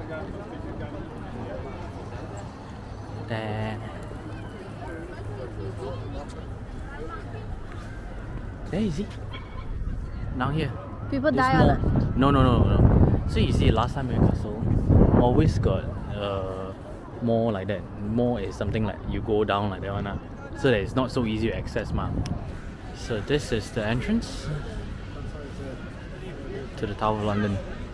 There you see. Down here. People There's die more. on it. No. So you see, last time in Castle, always got more like that. More is something like you go down like that one. So that it's not so easy to access, ma. So this is the entrance to the Tower of London.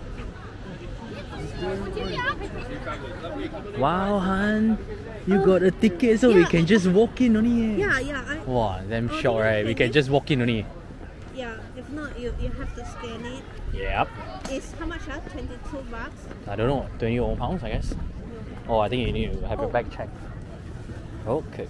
Wow, Han, you got a ticket so we can just walk in only. Yeah. Wow, damn shock, right? We can just walk in only. Yeah, if not, you have to scan it. Yep. It's how much? 22 bucks? I don't know, 20 pounds, I guess. Oh, I think you need to have your bag checked. Okay.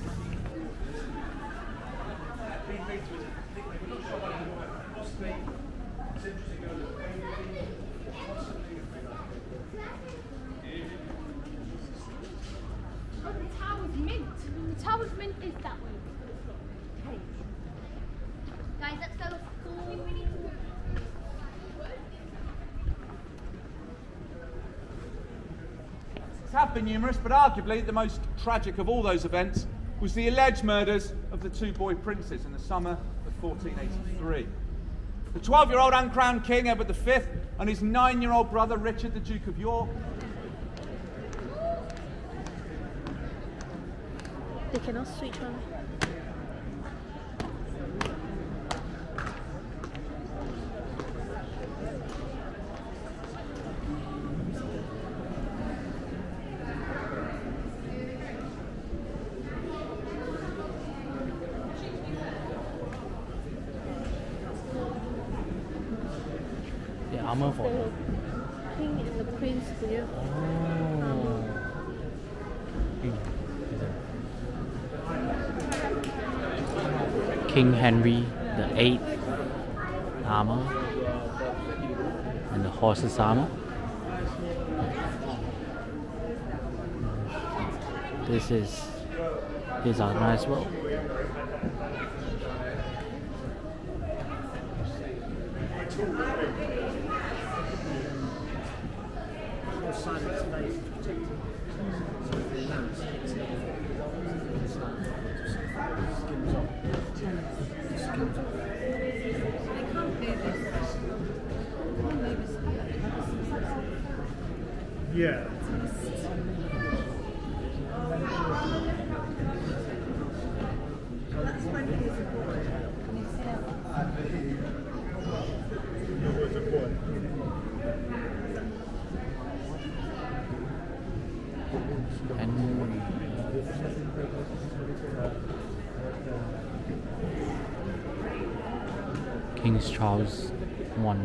The tower's mint is that way. Okay. Guys, let's go. Have been numerous, but arguably the most tragic of all those events was the alleged murders of the two boy princes in the summer of 1483. The 12-year-old uncrowned King Edward V and his 9-year-old brother Richard, the Duke of York. They cannot switch on. The armor for The king and the prince together. King Henry VIII armor and the horse's armor. This is his armor as well. Yeah. And King Charles I.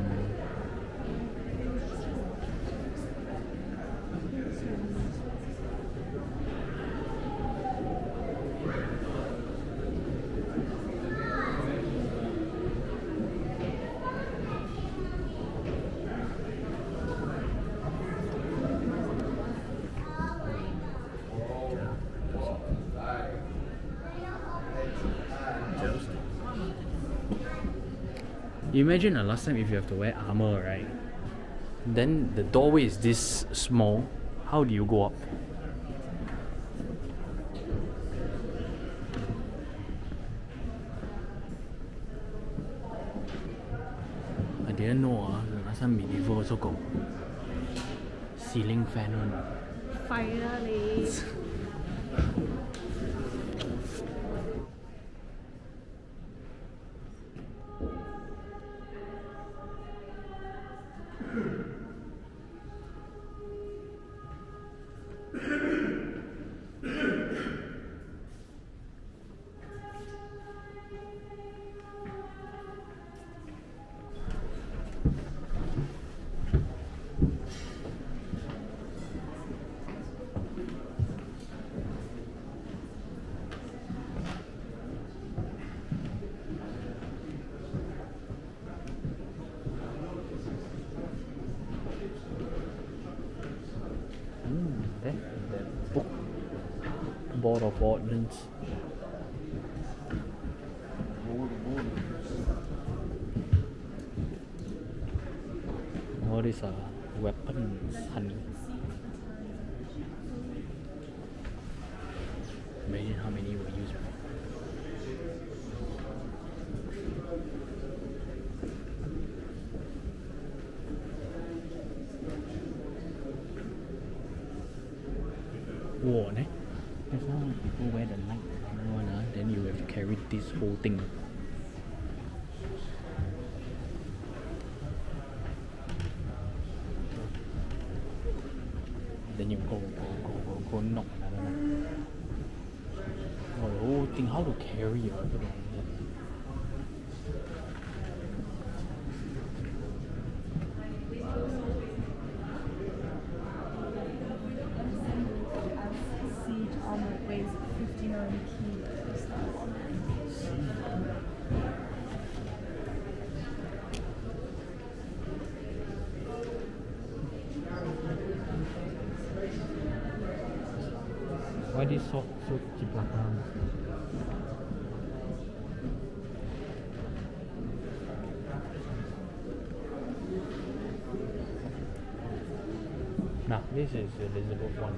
You imagine last time if you have to wear armor, right? Then the doorway is this small. How do you go up? I didn't know last time medieval also got ceiling fan one. Finally. That book, Board of Ordnance. All these are weapons, honey. how many were used. Whoa, ne? That's how people wear the light one, then you have to carry this whole thing. Then you go knock another one. Oh, the whole thing, how to carry it? Siege armor weighs 59 kilos. Why this so cheap? Now this is Elizabeth one.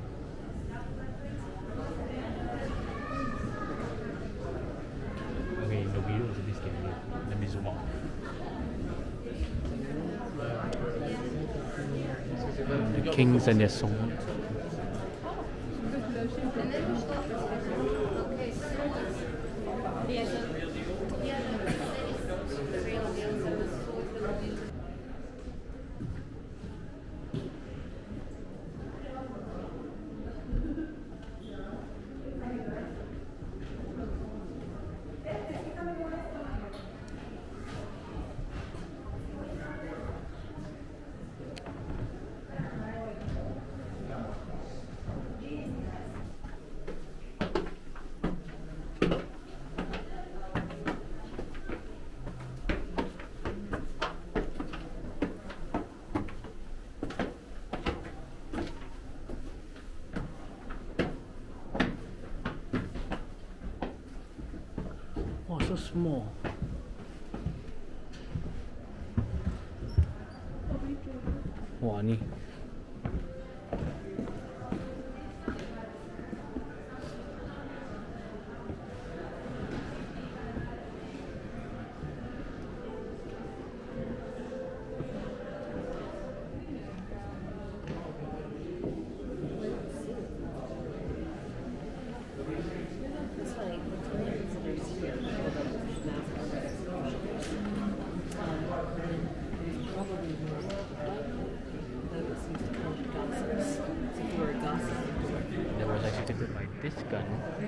Okay, the video is a bit scary. Let me zoom out. The kings and their swords. Oh, so small. Wah, ni. That was executed by this gun.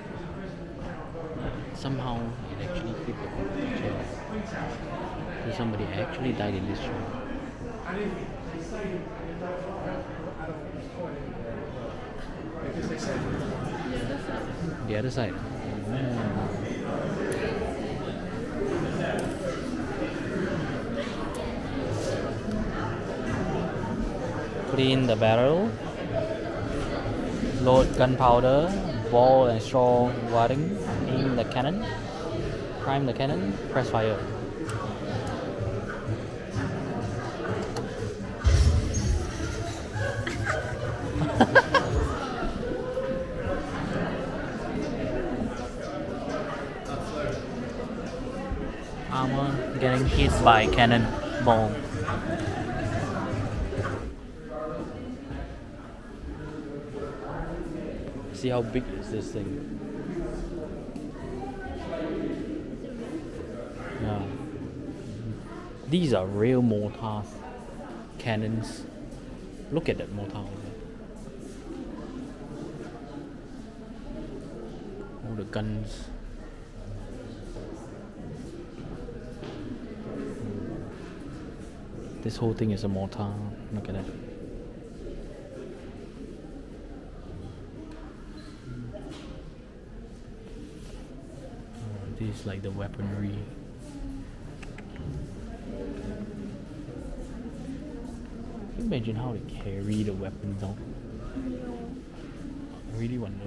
Somehow it actually fit the picture. So somebody actually died in this show. The other side. Clean the barrel. Load gunpowder, ball and straw wadding, aim the cannon, prime the cannon, press fire. Armor getting hit by cannon ball. See how big is this thing? Yeah. These are real mortars, cannons. Look at that mortar over there. All the guns. This whole thing is a mortar. Look at that. This is like the weaponry. Can you imagine how they carry the weapons out? I really wonder.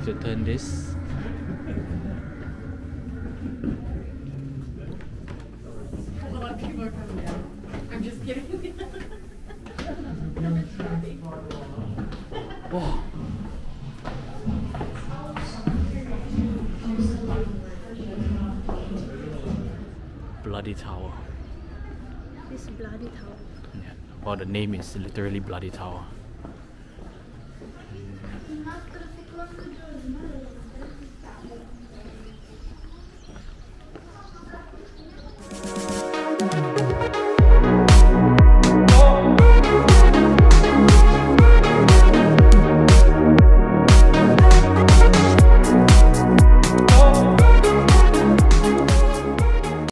to turn this. A lot of people are coming down. I'm just kidding. Oh. Bloody tower. This bloody tower. Yeah. Well, the name is literally Bloody Tower.